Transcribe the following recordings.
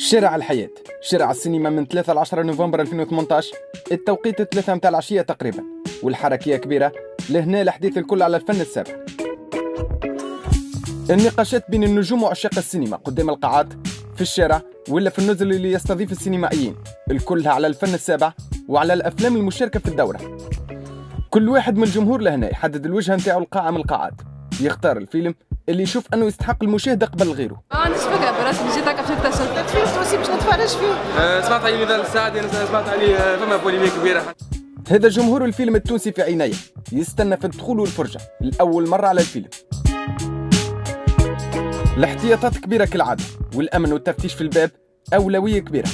شارع الحياة، شارع السينما من 3 ل 10 نوفمبر 2018، التوقيت 3 متاع العشية تقريبا، والحركية كبيرة. لهنا الحديث الكل على الفن السابع. النقاشات بين النجوم وعشاق السينما قدام القاعات، في الشارع ولا في النزل اللي يستضيف السينمائيين، الكلها على الفن السابع وعلى الأفلام المشاركة في الدورة. كل واحد من الجمهور لهنا يحدد الوجهة نتاعو القاعة من القاعات، يختار الفيلم اللي يشوف انه يستحق المشاهده قبل غيره. انا فكره براسي جيت هكا باش نكتشف فيلم تونسي باش نتفرج فيه. سمعت عليه نضال السعدي، سمعت عليه فما بوليميك كبيره. هذا جمهور الفيلم التونسي في عناية، يستنى في الدخول والفرجه لأول مرة على الفيلم. الاحتياطات كبيرة كالعادة، والأمن والتفتيش في الباب أولوية كبيرة.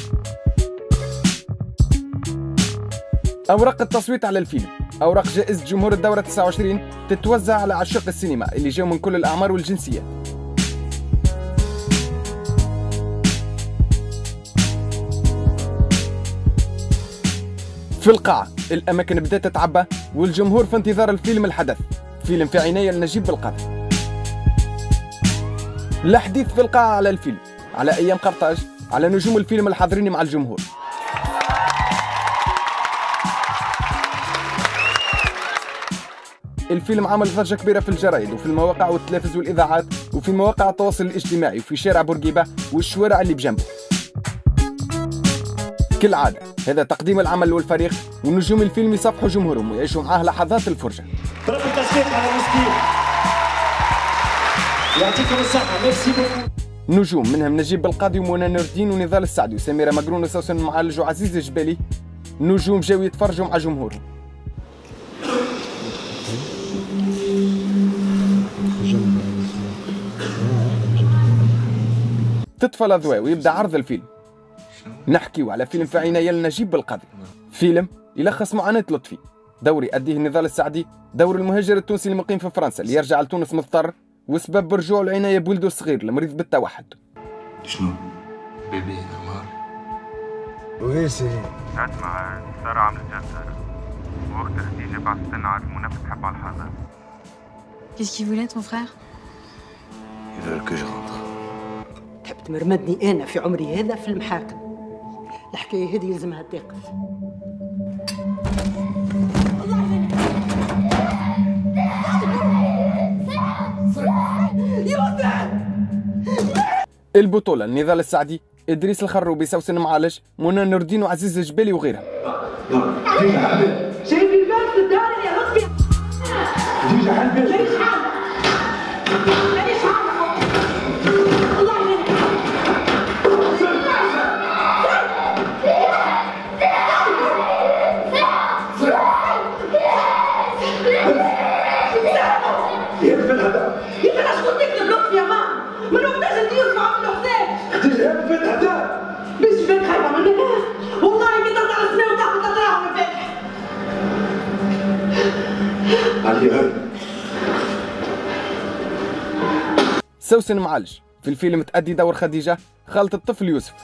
أوراق التصويت على الفيلم، أوراق جائزة جمهور الدورة 29 تتوزع على عشاق السينما اللي جاوا من كل الأعمار والجنسيات. في القاعة الأماكن بدأت تتعبى والجمهور في انتظار الفيلم الحدث، فيلم في عناية لنجيب بالقادر. الحديث في القاعة على الفيلم، على أيام قرطاج، على نجوم الفيلم الحاضرين مع الجمهور. الفيلم عمل ضجة كبيرة في الجرايد وفي المواقع والتلفز والإذاعات وفي مواقع التواصل الاجتماعي وفي شارع بورقيبة والشوارع اللي بجنبه. كالعادة هذا تقديم العمل والفريق، ونجوم الفيلم يصافحوا جمهورهم ويعيشوا معاه لحظات الفرجة. برافو التصفيق على المسكين، يعطيكم الصحة، ميرسي بوكو. نجوم منهم نجيب بالقاضي ومنى نور الدين ونضال السعدي وسميرة مقرون وسوسن المعالج وعزيز الجبالي، نجوم جاو يتفرجوا مع جمهورهم. تطفى الأضواء ويبدأ عرض الفيلم. نحكيو على فيلم في عناية لنجيب بالقاضي، فيلم يلخص معاناة لطفي، دور يأديه نضال السعدي، دور المهاجر التونسي المقيم في فرنسا اللي يرجع لتونس مضطر وسبب رجوعه العناية بولده الصغير المريض بالتوحد. شنو؟ بيبي نهار وي سيدي اسمع، سارة عملت جلسة وقت خديجة بعد سنة المنافس تحب على الحاضر. Qu'est-ce qu'il voulait ton frère? Ils veulent que je rentre. تحب تمرمدني أنا في عمري هذا في المحاكم؟ الحكاية هذه يلزمها توقف. البطولة نضال السعدي، إدريس الخروبي، سوسن معالج، منى نور الدين وعزيز الجبالي وغيرها. شايف الباب في الدار يا ربي. ديجا حلبي. مانيش حامل. مانيش حامل. الله يهديك. يهبل هذا. يا شكون تكتب لطفي يا ماما؟ من وقت جدي يسمع منه حساب. خديجة يهبل هذا. باش فين خايفة منك؟ والله إني تطلع السماء وتحت تطلعها من فاتح. علي هاي. سوسن معالج في الفيلم تأدي دور خديجة خالة الطفل يوسف.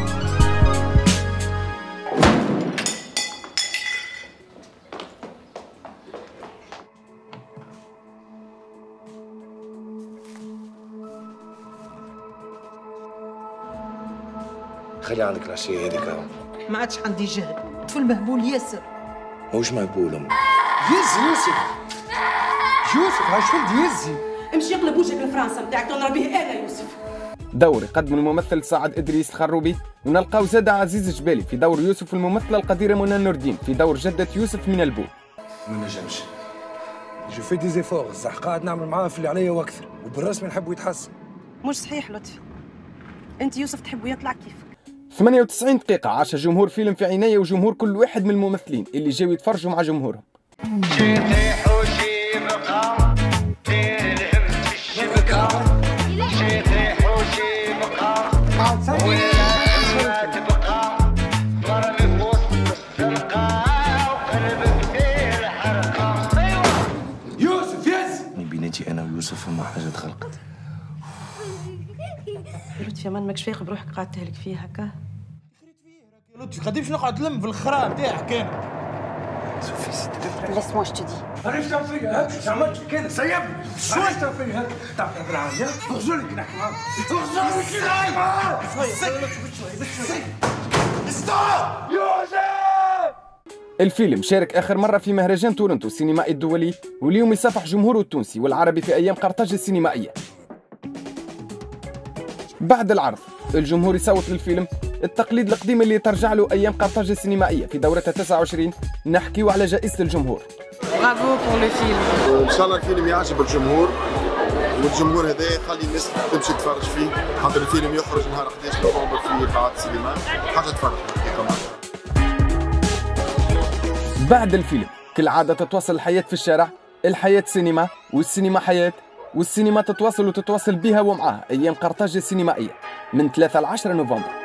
خلي عندك العشية هذيك. ما عادش عندي جهد، طفل مهبول ياسر. موش مهبول أمي. يزي يوسف هاش ولد يزي. امشي اقلب وجهك لفرنسا نتاعك تنربيه انا يوسف. دور يقدم الممثل سعد إدريس الخروبي، ونلقاو زاد عزيز الجبالي في دور يوسف، والممثلة القديرة منى نور الدين في دور جدة يوسف من البو. ما نجمش. جو في دي زيفور، صح قاعد نعمل معاه في اللي عليا واكثر، وبالرسمي نحبه يتحسن. مش صحيح لطفي، انت يوسف تحبه يطلع كيفك. 98 دقيقة عاش جمهور فيلم في عناية وجمهور كل واحد من الممثلين اللي جاوا يتفرجوا مع جمهورهم. يوسف يزي. بيناتي أنا ويوسف فما حاجة تخلقت. لطفي يا مان ماكش فايق بروحك قاعد تهلك فيها هكا. يا لطفي قديمش نقعد نلم في الخراب تاعك انا. Laisse-moi, je te dis. عرفت فيا هكا عملت لي كده سيبني شو عرفت فيا هكا تعرف بالعافيه اغزرك نحكي معاك اغزرك معاك الفيلم شارك آخر مرة في مهرجان تورنتو السينمائي الدولي، واليوم يصافح جمهوره التونسي والعربي في أيام قرطاج السينمائية. بعد العرض الجمهور يصوت للفيلم، التقليد القديم اللي ترجع له أيام قرطاج السينمائية في دورتها 29. نحكيو على جائزة الجمهور. برافو بور لو فيلم. ان شاء الله الفيلم يعجب الجمهور، والجمهور هذا يخلي الناس تمشي تتفرج فيه، خاطر الفيلم يخرج نهار 11 نوفمبر في قاعات السينما، حاجه تفرح الحقيقه. بعد الفيلم كالعادة تتواصل الحياة في الشارع، الحياة سينما والسينما حياة، والسينما تتواصل وتتواصل بها ومعها أيام قرطاج السينمائية من 3 ل 10 نوفمبر.